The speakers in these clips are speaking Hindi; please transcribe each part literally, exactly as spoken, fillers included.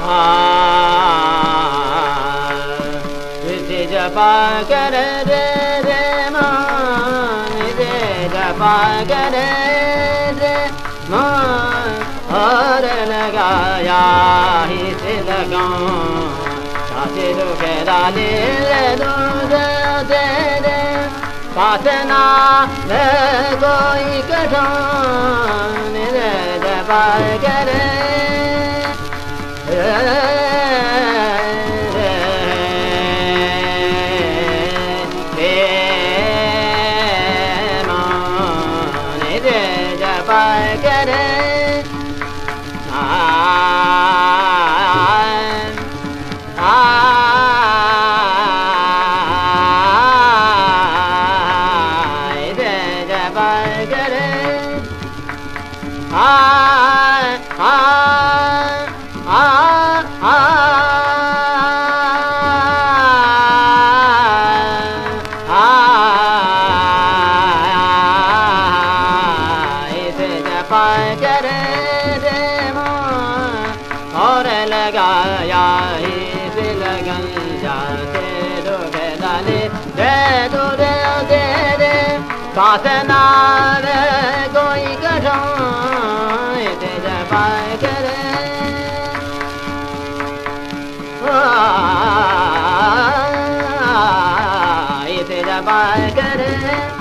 जपा कर रे रे मान रे जपा कर रे मान और लगाया ही से लगाऊं साथे दुख डाले रे दूध दे रे पासना रे कोई कठान रे जपा कर पासना रे कोई कठान ते जपा करे ते जपा करे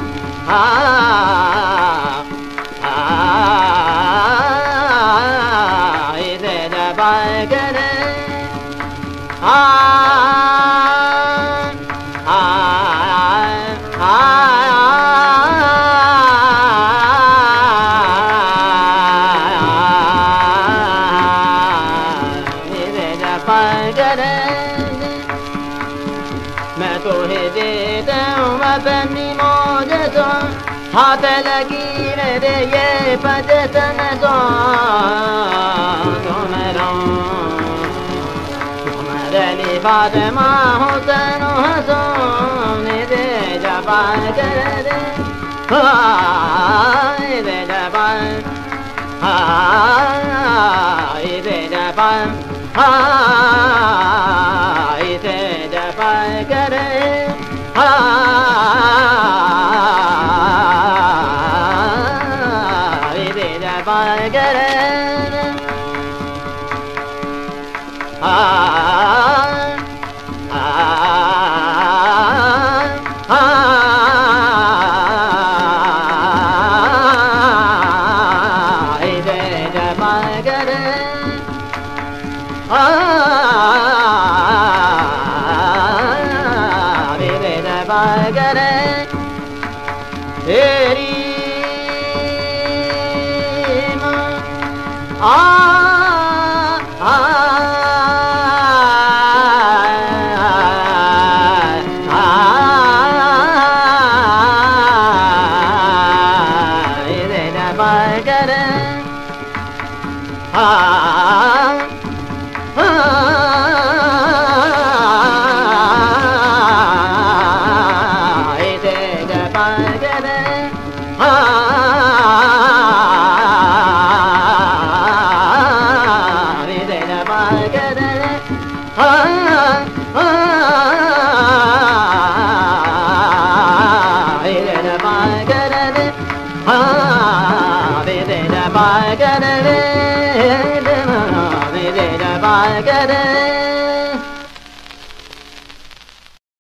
ते जपा करे हाथ लगी रे ये पजतन तो तुम तुम्हारे फातिमा हुसैन हसन रे जपा कर रे रे जपा रे जपा रे जपा करे करे